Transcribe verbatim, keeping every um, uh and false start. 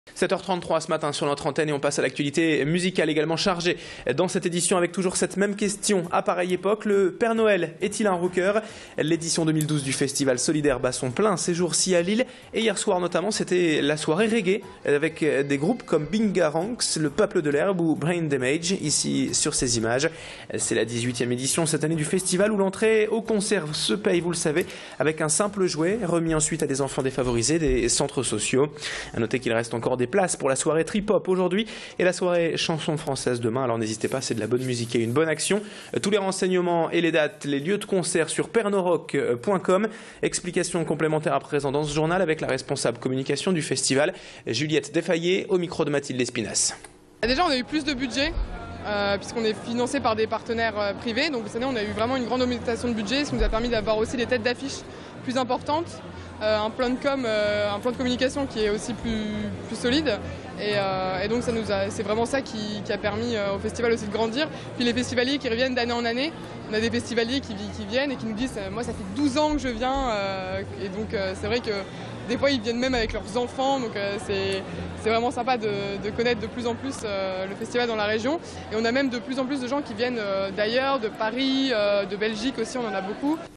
sept heures trente-trois ce matin sur notre antenne et on passe à l'actualité musicale également chargée dans cette édition avec toujours cette même question. À pareille époque, le Père Noël est-il un rocker? L'édition deux mille douze du festival solidaire bat son plein ces jours-ci à Lille et hier soir notamment c'était la soirée reggae avec des groupes comme Binga Ranks, le Peuple de l'Herbe ou Brain Damage ici sur ces images. C'est la dix-huitième édition cette année du festival où l'entrée au concert se paye, vous le savez, avec un simple jouet remis ensuite à des enfants défavorisés des centres sociaux. À noter qu'il reste encore des places pour la soirée trip-hop aujourd'hui et la soirée chanson française demain. Alors n'hésitez pas, c'est de la bonne musique et une bonne action. Tous les renseignements et les dates, les lieux de concert sur pernorock point com. Explications complémentaires à présent dans ce journal avec la responsable communication du festival, Juliette Desfayet, au micro de Mathilde Espinasse. Déjà, on a eu plus de budget. Euh, puisqu'on est financé par des partenaires euh, privés. Donc cette année, on a eu vraiment une grande augmentation de budget, ce qui nous a permis d'avoir aussi des têtes d'affiche plus importantes, euh, un plan de com, euh, un plan de communication qui est aussi plus, plus solide. Et, euh, et donc ça nous a, c'est vraiment ça qui, qui a permis euh, au festival aussi de grandir. Puis les festivaliers qui reviennent d'année en année, on a des festivaliers qui, qui viennent et qui nous disent euh, moi ça fait douze ans que je viens euh, et donc euh, c'est vrai que des fois ils viennent même avec leurs enfants, donc euh, c'est c'est vraiment sympa de, de connaître de plus en plus euh, le festival dans la région. Et on a même de plus en plus de gens qui viennent euh, d'ailleurs, de Paris, euh, de Belgique aussi, on en a beaucoup.